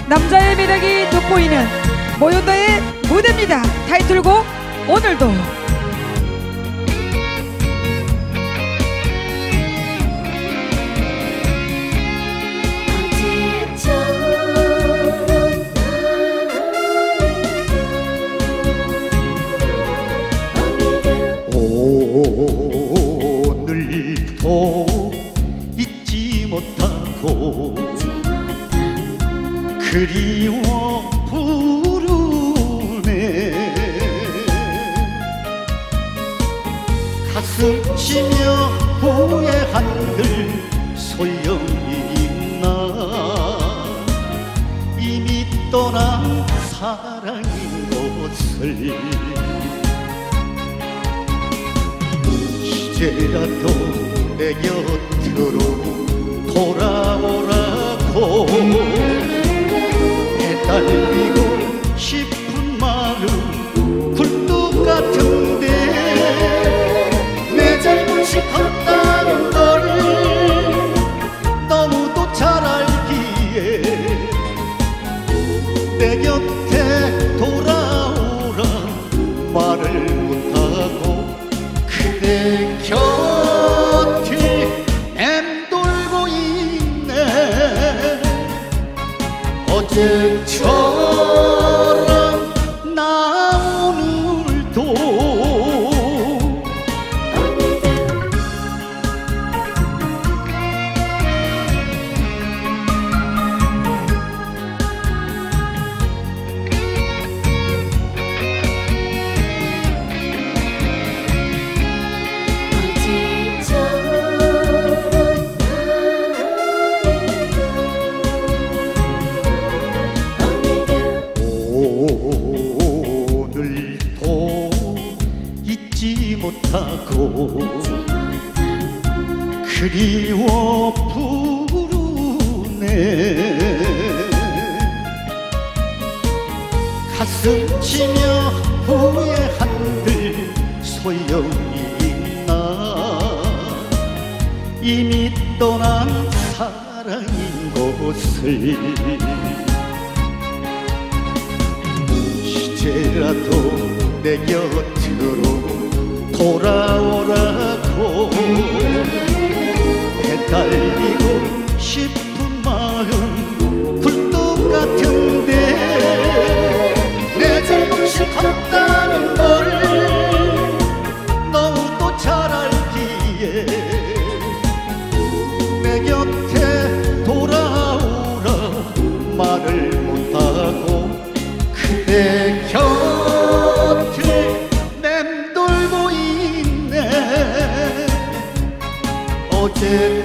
남자의 매력이 돋보이는 모연도의 무대입니다. 타이틀곡 오늘도. 오늘도 잊지 못하고 그리워 부르네. 가슴 치며 후회한들 소용이 있나. 이미 떠난 사랑인 것을 이제라도 내 곁으로 돌아오라고. 달리고 싶은 마음 굴뚝 같은데 내 잘못이 컸다는 걸 너무도 잘 알기에 내 곁에 돌아오라 말을 못하고 그대 곁을 맴돌고 있네. 어제처럼 나 오늘도 잊지 못하고 그리워 부르네. 가슴 치며 후회한들 소용이 있나. 이미 떠난 사랑인 것을 이제라도 내 곁으로 돌아오라고. 해달리고 싶은 마음 굴뚝 같은데 내 잘못이 컸다는 걸 너무도 잘 알기에 내 곁에 돌아오라 말을 못하고 그대 곁을 맴돌고 있네. 어제